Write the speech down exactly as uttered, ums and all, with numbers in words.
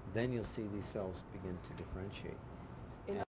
then you'll see these cells begin to differentiate.